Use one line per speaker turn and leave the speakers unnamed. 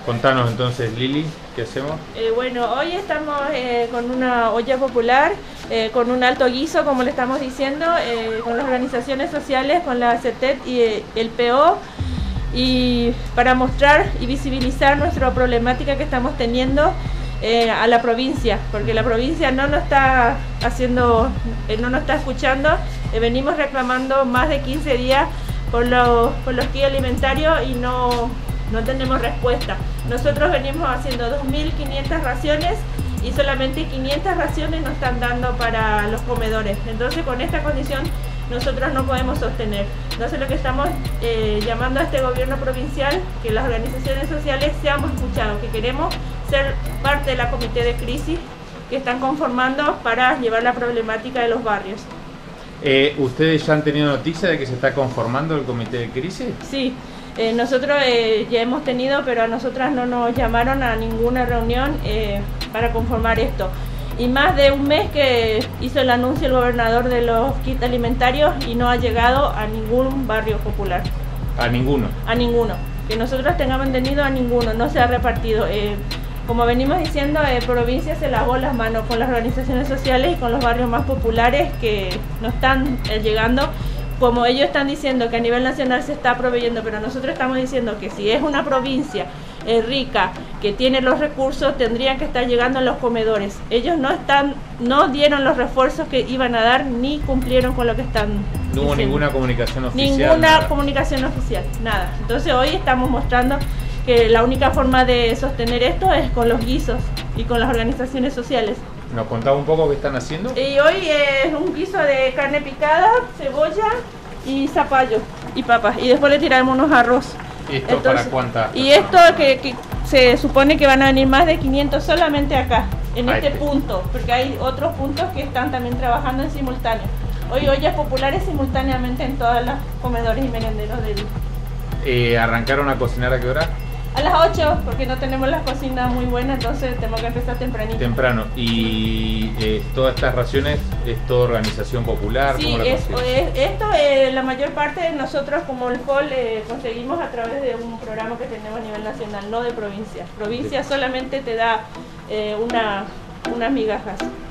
Contanos entonces, Lili, ¿qué hacemos?
Bueno, hoy estamos con una olla popular, con un alto guiso, como le estamos diciendo, con las organizaciones sociales, con la CETET y el PO, y para mostrar y visibilizar nuestra problemática que estamos teniendo a la provincia, porque la provincia no nos está haciendo, no nos está escuchando. Venimos reclamando más de 15 días por los kits alimentarios y no tenemos respuesta. Nosotros venimos haciendo 2.500 raciones y solamente 500 raciones nos están dando para los comedores. Entonces, con esta condición nosotros no podemos sostener. Entonces, lo que estamos llamando a este gobierno provincial, que las organizaciones sociales seamos escuchados, que queremos ser parte de la comité de crisis que están conformando para llevar la problemática de los barrios.
¿Ustedes ya han tenido noticia de que se está conformando el comité de crisis?
Sí. Nosotros ya hemos tenido, pero a nosotras no nos llamaron a ninguna reunión para conformar esto. Y más de un mes que hizo el anuncio el gobernador de los kits alimentarios y no ha llegado a ningún barrio popular.
¿A ninguno?
A ninguno. Que nosotros tengamos entendido, a ninguno. No se ha repartido. Como venimos diciendo, provincia se lavó las manos con las organizaciones sociales y con los barrios más populares que no están llegando. Como ellos están diciendo que a nivel nacional se está proveyendo, pero nosotros estamos diciendo que si es una provincia rica, que tiene los recursos, tendrían que estar llegando a los comedores. Ellos no dieron los refuerzos que iban a dar, ni cumplieron con lo que están
No hubo ninguna comunicación oficial.
Ninguna comunicación oficial, nada. Entonces hoy estamos mostrando que la única forma de sostener esto es con los guisos y con las organizaciones sociales.
¿Nos contaba un poco qué están haciendo?
Y hoy es un guiso de carne picada, cebolla y zapallo y papas. Y después le tiramos unos arroz.
¿Y esto para cuántas?
Y esto que se supone que van a venir más de 500 solamente acá, en este punto. Porque hay otros puntos que están también trabajando en simultáneo. Hoy ollas populares simultáneamente en todos los comedores y merenderos del...
¿Arrancaron a cocinar a qué hora?
A las 8, porque no tenemos las cocinas muy buenas, entonces tenemos que empezar tempranito.
Temprano. ¿Y todas estas raciones es toda organización popular?
Sí,
¿Cómo la
esto la mayor parte de nosotros como el FOL conseguimos a través de un programa que tenemos a nivel nacional, no de provincia. Provincia solamente te da unas migajas.